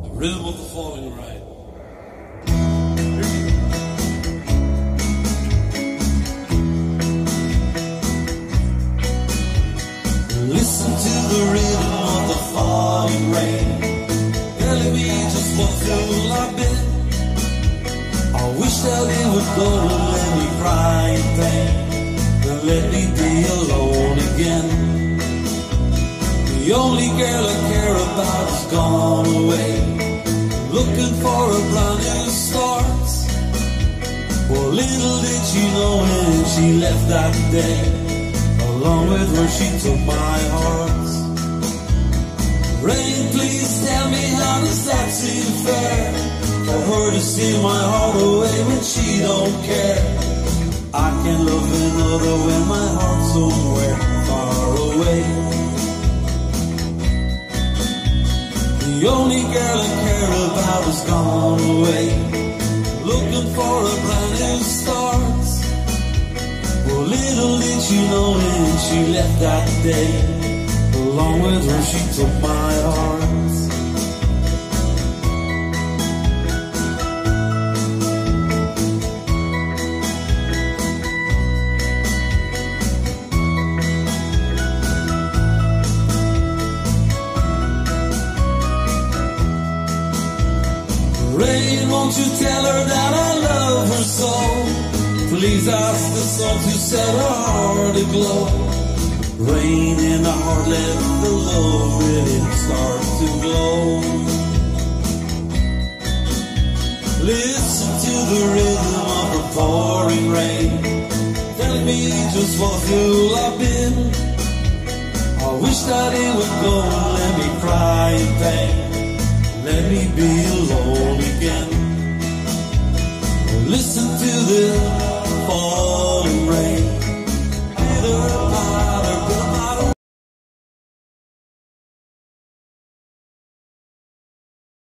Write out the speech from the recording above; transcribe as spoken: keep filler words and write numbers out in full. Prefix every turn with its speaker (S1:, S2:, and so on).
S1: Rhythm of the falling rain. Listen to the rhythm of the falling rain, telling me just what fool I've been. I wish that it would go and let me cry in pain, and let me be alone again. The only girl I care about is gone away, looking for a brand new start. Well, little did she know when she left that day, along with her she took my heart. Rain, please tell me, how does that seem fair, for her to steal my heart away when she don't care? I can love another when my heart's somewhere far away. The only girl I care about is gone away, looking for a brand new start. Well, little did she know when she left that day, along with her she took my heart. Rain, won't you tell her that I love her so? Please ask the sun to set her heart aglow. Rain in the heart, let the love really start to glow. Listen to the rhythm of the pouring rain, telling me just what fool I've been. I wish that it would go and let me cry in pain, let me be alone again. Listen to the falling rain.